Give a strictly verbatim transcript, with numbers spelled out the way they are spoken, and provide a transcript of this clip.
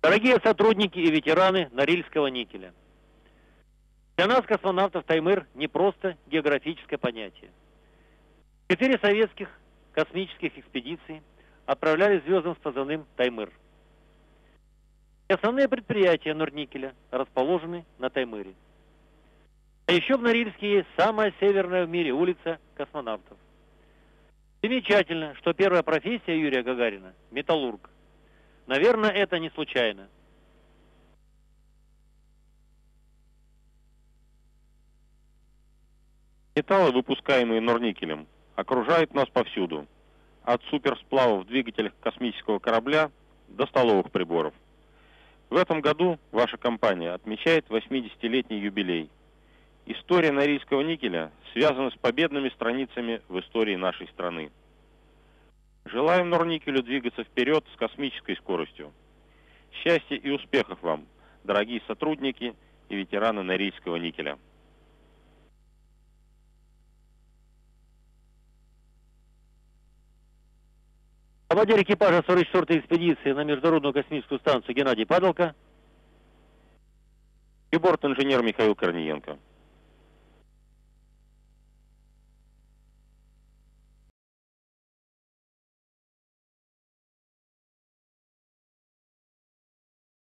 Дорогие сотрудники и ветераны Норильского никеля, для нас, космонавтов, Таймыр не просто географическое понятие. Четыре советских космических экспедиции отправлялись звездам с позывным Таймыр. И основные предприятия Норникеля расположены на Таймыре. А еще в Норильске есть самая северная в мире улица космонавтов. Замечательно, что первая профессия Юрия Гагарина – металлург. Наверное, это не случайно. Металлы, выпускаемые Норникелем, окружают нас повсюду. От суперсплавов в двигателях космического корабля до столовых приборов. В этом году ваша компания отмечает восьмидесятилетний юбилей. История Норильского никеля связана с победными страницами в истории нашей страны. Желаем Норникелю двигаться вперед с космической скоростью. Счастья и успехов вам, дорогие сотрудники и ветераны Норильского никеля. Командир экипажа сорок четвёртой экспедиции на Международную космическую станцию Геннадий Падалко И борт-инженер Михаил Корниенко.